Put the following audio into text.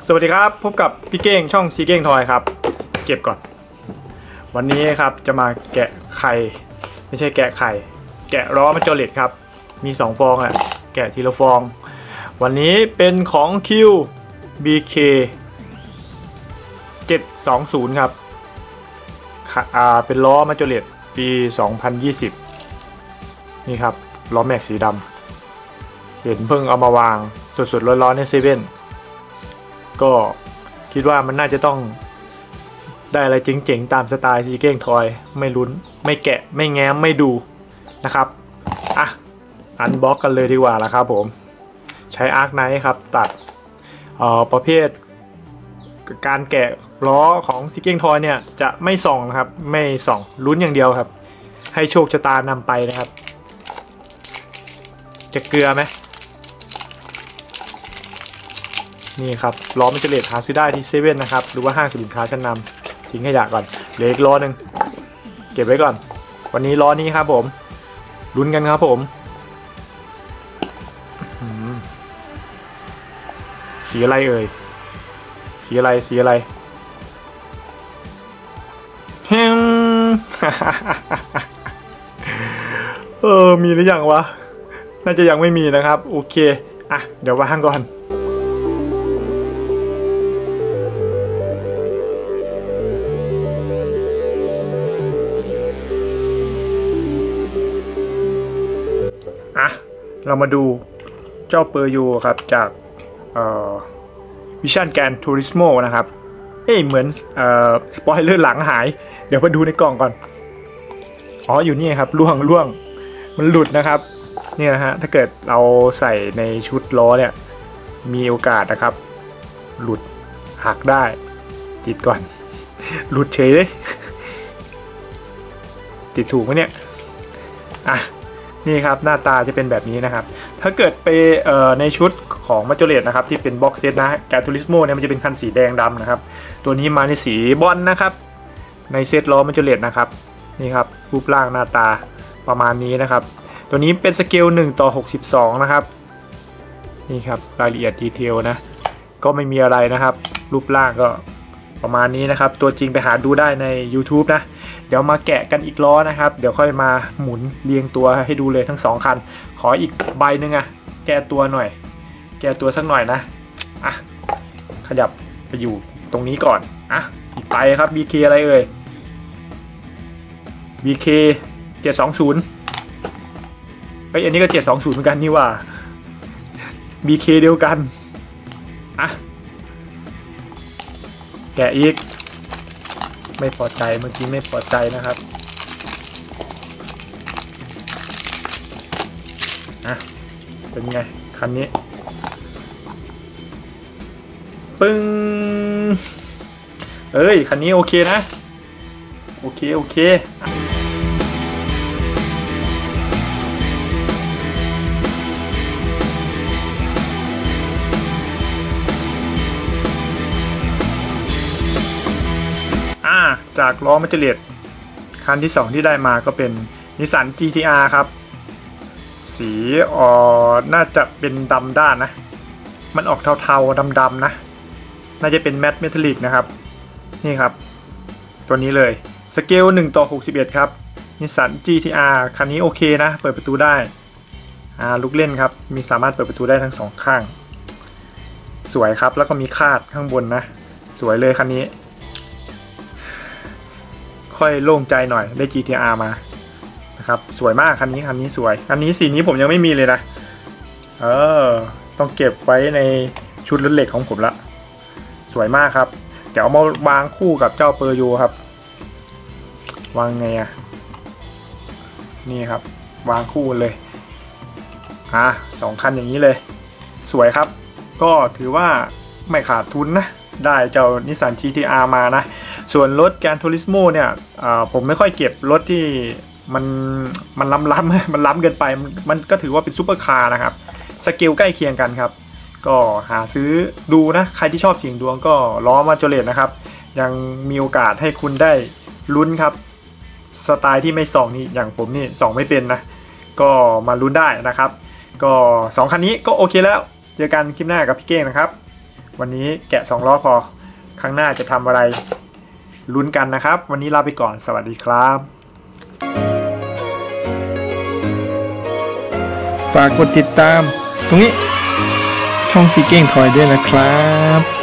สวัสดีครับพบกับพี่เก้งช่องซีเก้งทอยครับเก็บก่อนวันนี้ครับจะมาแกะไข่ไม่ใช่แกะไข่แกะล้อมาจอเลตครับมี2ฟองอ่ะแกะทีละฟองวันนี้เป็นของ QBK 720ครับเป็นล้อมาจอเลตปี2020นี่ครับล้อแม็กสีดำเห็นเพิ่งเอามาวางสดๆร้อนๆในเซเว่นก็คิดว่ามันน่าจะต้องได้อะไรเจ๋งๆตามสไตล์ซีเก้งทอยไม่ลุ้นไม่แกะไม่แง้มไม่ดูนะครับอ่ะอันบ็อกกันเลยดีกว่าละครับผมใช้อาร์คไนท์ครับตัดประเภทการแกะล้อของซีเก้งทอยเนี่ยจะไม่ส่องนะครับไม่ส่องลุ้นอย่างเดียวครับให้โชคชะตานำไปนะครับจะเกลือไหมนี่ครับล้อมันจะเลทหาซื้อได้ที่เซเว่นนะครับหรือว่าห้างสินค้าชั้นนำทิ้งขยะก่อนเหลืออีกล้อหนึ่งเก็บไว้ก่อนวันนี้ล้อนี้ครับผมลุ้นกันครับผมสีอะไรเอ่ยสีอะไรแฮม มีหรือยังวะน่าจะยังไม่มีนะครับโอเคอ่ะเดี๋ยววางก่อนเรามาดูเจ้าเปอร์โยครับจากวิชั่นแกนทูริสโมนะครับเหมือนสปอยเลอร์หลังหายเดี๋ยวมาดูในกล่องก่อนอ๋ออยู่นี่ครับล่วงมันหลุดนะครับนี่นะฮะถ้าเกิดเราใส่ในชุดล้อเนี่ยมีโอกาสนะครับหลุดหักได้ติดก่อนหลุดเฉยเลยติดถูกไหมเนี่ยอ่ะนี่ครับหน้าตาจะเป็นแบบนี้นะครับถ้าเกิดไปในชุดของมาโจเลตนะครับที่เป็นบ็อกเซตนะแกทูริสโมเนี่ยมันจะเป็นคันสีแดงดำนะครับตัวนี้มาในสีบอลนะครับในเซตล้อมาโจเลตนะครับนี่ครับรูปร่างหน้าตาประมาณนี้นะครับตัวนี้เป็นสเกล1:62นะครับนี่ครับรายละเอียดดีเทลนะก็ไม่มีอะไรนะครับรูปร่างก็ประมาณนี้นะครับตัวจริงไปหาดูได้ใน YouTube นะเดี๋ยวมาแกะกันอีกล้อนะครับเดี๋ยวค่อยมาหมุนเรียงตัวให้ดูเลยทั้ง2คันขออีกใบหนึ่งแก้ตัวหน่อยแก้ตัวสักหน่อยนะขยับไปอยู่ตรงนี้ก่อนอีกใบครับ BK อะไรเอ่ย BK 720อันนี้ก็720เหมือนกันนี่ว่า BK เดียวกันแกะอีกไม่พอใจเมื่อกี้ไม่พอใจนะครับเป็นไงคันนี้ปึ้งคันนี้โอเคนะโอเคจากล้อมัจเจเลตคันที่2ที่ได้มาก็เป็นนิสสัน GTR ครับสีน่าจะเป็นดำด้านนะมันออกเทาๆดำๆนะน่าจะเป็นแมตต์เมทัลลิกนะครับนี่ครับตัวนี้เลยสเกล1:61ครับนิสสัน GTR คันนี้โอเคนะเปิดประตูได้ลูกเล่นครับมีสามารถเปิดประตูได้ทั้ง2ข้างสวยครับแล้วก็มีคาดข้างบนนะสวยเลยคันนี้ค่อยโล่งใจหน่อยได้ GTR มานะครับสวยมากคันนี้สวยคันนี้สีนี้ผมยังไม่มีเลยนะต้องเก็บไว้ในชุดรถเหล็กของผมละสวยมากครับเดี๋ยวเอามาวางคู่กับเจ้าเปอร์โยครับวางไงนี่ครับวางคู่เลย2คันอย่างนี้เลยสวยครับก็ถือว่าไม่ขาดทุนนะได้เจ้านิสสัน GTR มานะส่วนรถแกนทูริสโมเนี่ยผมไม่ค่อยเก็บรถที่มันล้ำมันล้ำเกินไปมันก็ถือว่าเป็นซุปเปอร์คาร์นะครับสเกลใกล้เคียงกันครับก็หาซื้อดูนะใครที่ชอบเสี่ยงดวงก็ล้อมาโจเลตนะครับยังมีโอกาสให้คุณได้ลุ้นครับสไตล์ที่ไม่ส่องนี่อย่างผมนี่ส่องไม่เป็นนะก็มาลุ้นได้นะครับก็2คันนี้ก็โอเคแล้วเจอกันคลิปหน้ากับพี่เก้งนะครับวันนี้แกะ2ล้อพอครั้งหน้าจะทำอะไรลุ้นกันนะครับวันนี้ลาไปก่อนสวัสดีครับฝากกดติดตามตรงนี้ช่องซีเก้งทอยด้วยนะครับ